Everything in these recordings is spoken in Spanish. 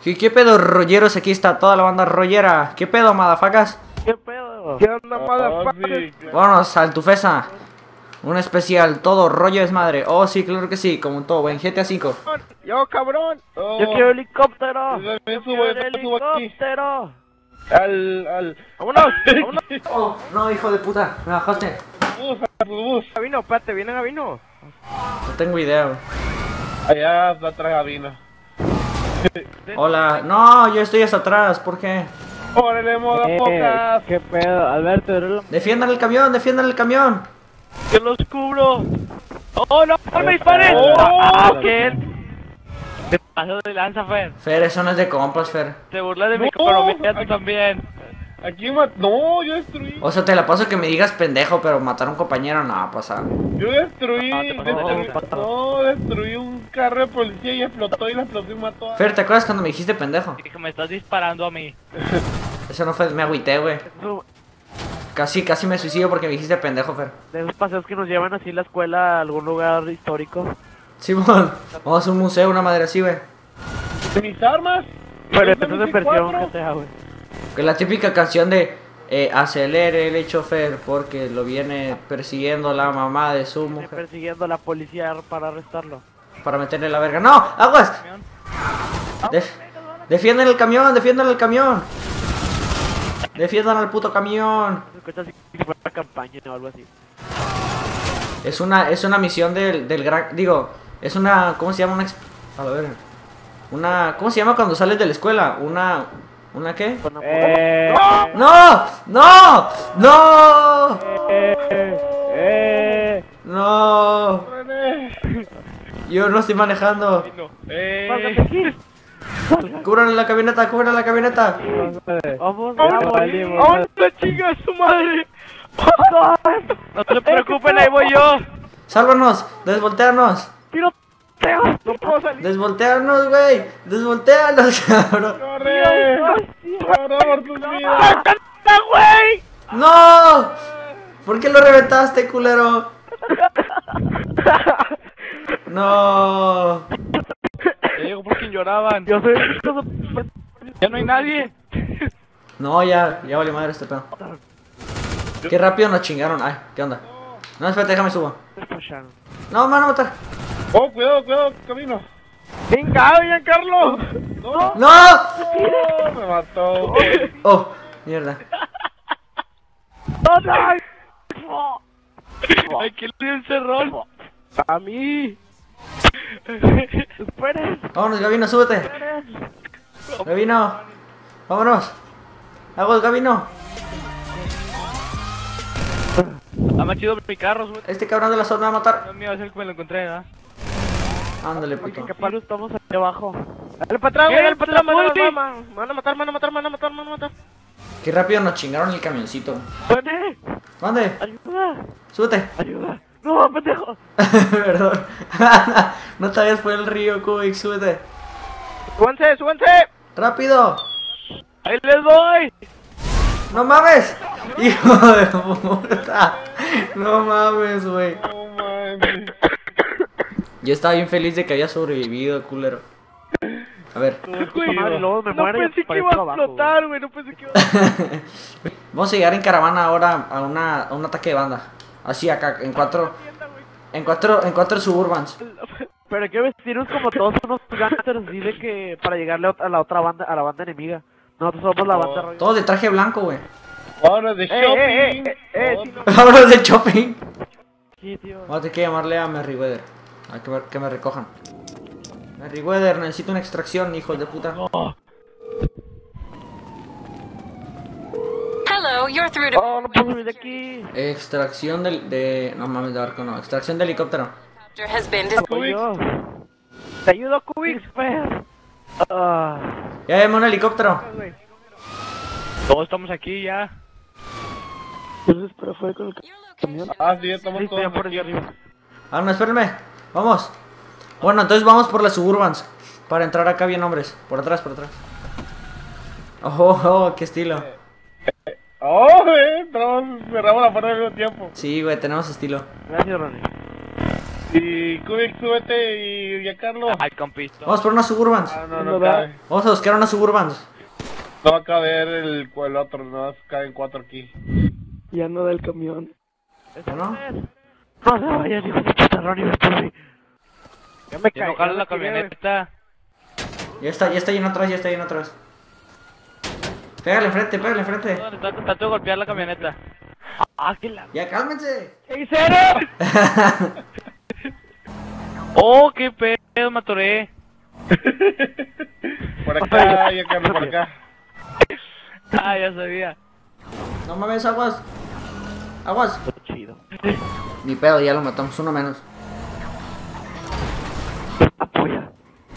¿Qué pedo, rolleros? Aquí está toda la banda rollera. ¿Qué pedo, madafacas? ¿Qué pedo? ¿Qué onda, motherfucker? Sí, claro. Vámonos al Tufesa. Un especial, todo rollo es madre. Oh, sí, claro que sí, como en todo, en GTA V. Yo, cabrón. Oh, Yo quiero helicóptero. yo también Yo subo, quiero yo subo aquí. helicóptero. Vámonos. Oh, no, hijo de puta, me bajaste. Bus. Gabino, espérate, viene Gabino. No tengo idea, güey. Allá atrás Gabino. Hola, no, yo estoy hasta atrás, ¿por qué? ¡Órale, moda pocas! ¿Qué pedo? Alberto, eres lo... Defiendan el camión, defiendan el camión. ¡Que los cubro! ¡Oh, no! ¡No me dispares! Oh. ¿Qué? Te paso de lanza, Fer. Fer, eso no es de compas, Fer. Te burlas de mi No, economía tú aquí- también. Aquí no, yo destruí. O sea, te la paso que me digas pendejo, pero matar a un compañero no va a pasar. Yo destruí, No, te pasó. no, destruí un carro de policía y explotó y la explotó y mató a... Fer, ¿te acuerdas cuando me dijiste pendejo? Que me estás disparando a mí. Eso no fue, me agüité, güey. Casi me suicido porque me dijiste pendejo, Fer. De esos paseos que nos llevan así la escuela a algún lugar histórico. Simón, vamos a un museo, una madre así, güey. ¿Mis armas? Pero Yo esto es también en versión cuatro. GTA, güey. Que la típica canción de acelere el chofer porque lo viene persiguiendo la mamá de su Estoy mujer persiguiendo a la policía para arrestarlo. para meterle la verga. ¡No! ¡Aguas! ¡Defiendan el camión! ¡Defiendan el camión! ¡Defiendan al puto camión! Se escucha así como una campaña o algo así. Es una misión del gran... Digo, es una... ¿Cómo se llama? A ver... ¿Cómo se llama cuando sales de la escuela? ¿Una qué? ¡No! ¡No! ¡No! ¡No! Yo no estoy manejando. ¡Pásate aquí! ¡Cúbran la camioneta! ¡Cúbran la camioneta! ¡Vamos! ¡Vamos, chinga su madre! ¡No se preocupen, ahí voy yo! ¡Sálvanos! ¡Desvoltearnos! ¡Tiroteo! No puedo salir. ¡Desvoltearnos, güey! ¡Desvoltearnos, cabrón! ¡Corre! ¡Corre por tus vidas! ¡Anda, güey! ¡No! ¿Por qué lo reventaste, culero? ¡No! Ya llegó por quien lloraban. Yo soy... Ya no hay nadie. No, ya valió madre este pedo. Qué rápido nos chingaron. Ay, ¿qué onda? No, espérate, déjame subo. No, me van a matar. ¡Oh, cuidado, camino! ¡Venga, Carlos! ¡No! ¡No! ¡Oh, me mató! Oh, mierda. Ay, ¿quién le dio el cerrón? ¡A mí! ¡Esperen! Vámonos, Gabino, súbete. Gabino, vámonos. Vamos, Gabino. Está más chido mi carro, súbete. Este cabrón de la zona me va a matar. No es mío, es el que me lo encontré, ¿verdad? Ándale, puto. ¿Qué palo estamos aquí abajo? ¡Dale para atrás, güey! ¡Dale para atrás! ¡La poli! Me van a matar, me van a matar. Qué rápido nos chingaron el camioncito. ¡Vete! ¿Dónde? ¡Ayuda! Súbete. ¡Ayuda! ¡No, pendejo! Perdón. No te vayas por el río, Kubik, súbete. ¡Súbanse! ¡Rápido! ¡Ahí les doy! ¡No mames! ¡Hijo de puta! No mames, güey. ¡No mames! Yo estaba bien feliz de que había sobrevivido, culero. A ver, Madre, luego me No muero y pensé que parezco iba a abajo, explotar, güey. No pensé que iba a... vamos a llegar en caravana ahora a un ataque de banda. Así acá, en cuatro suburbans. Pero hay que vestirnos como todos unos gangsters así de que para llegarle a la otra banda, a la banda enemiga. Nosotros somos la banda rollo. Todos de traje blanco, güey. ¡Ahora de shopping! sí, no. Vámonos de shopping. Sí, tío. Vamos a tener que llamarle a Merryweather. A que me recojan. Merryweather, necesito una extracción, hijos de puta. Hello, you're through to Oh, no puedo subir de aquí. Extracción de... No mames, de barco no. Extracción de helicóptero. has been Soy yo. Te ayudo, Kubik. Ah. Ya llame un helicóptero. Todos estamos aquí ya. Entonces, pero fue con el camión. Ah, sí, ya estamos Listo, todos ya por aquí. allá arriba. Ah, no, espérenme. Vamos. Bueno, entonces vamos por las suburbans. Para entrar acá bien, hombres. Por atrás, por atrás. Oh, qué estilo. ¡Oh, entramos, cerramos la puerta al mismo tiempo! Sí, güey, tenemos estilo. Gracias, Ronnie. Y Kubik, súbete y ya Carlos. Ay, compito. Vamos por unas Suburbans. No cabe. Vamos a buscar unas Suburbans. No va a caber el otro, no caben 4 aquí. Ya no da el camión. ¿O no? No se vayan, hijos de puta, Ronnie, ven por mí. Ya me Ya no caí. jala la camioneta. Ya está lleno atrás, ya está lleno atrás. Pégale enfrente, pégale enfrente. Trato de golpear la camioneta. Ah, que la... Ya, cálmense. ¡Ey, cero! Oh, qué pedo, me atoré. Por acá, ya Carlos, por acá. Ah, ya sabía. No mames, aguas. Aguas. Chido. Ni pedo, ya lo matamos, uno menos. Apoya.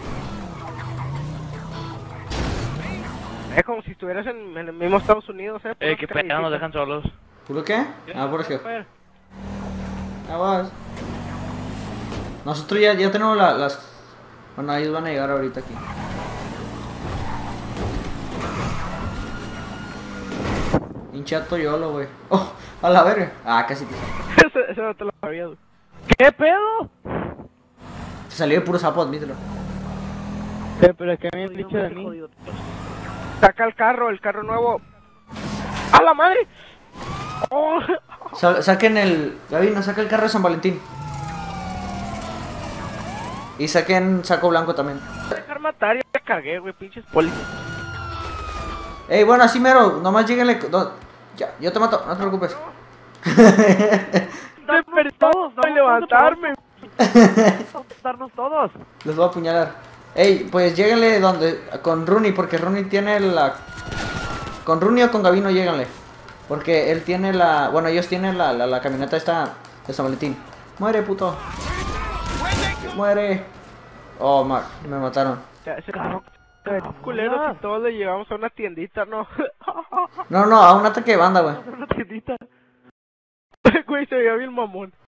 Es como si estuvieras en el mismo Estados Unidos, Qué pedo, nos dejan solos. ¿Puro qué? Ah, por eso. Aguas. Nosotros ya tenemos las... Bueno, ellos van a llegar ahorita aquí. Hinchato yolo, güey. Oh, a la verga. Ah, casi te... Eso no te lo sabía, güey. ¿Qué pedo? Te salió de puro sapo, admítelo. Pero que me han dicho de mí. Saca el carro nuevo. ¡A la madre! ¡Oh! Saquen el... Gabino, saca el carro de San Valentín. Y saquen saco blanco también. Dejar matar, ya te cagué, güey, pinches polis. Ey, bueno, así mero, nomás lleguenle... Ya, yo te mato, no te preocupes. Me perdón de levantarme. Darnos todos. Les voy a apuñalar. Ey, pues lléguenle donde... Con Rooney, porque Rooney tiene la... Con Rooney o con Gabino lléguenle. Porque él tiene la... Bueno, ellos tienen la camioneta esta de San Valentín. Muere, puto. Muere. Oh, me mataron. Ya, ese carro culero, si todos le llevamos a una tiendita, ¿no? No, a un ataque de banda, güey. Una tiendita. Güey, se veía bien mamón.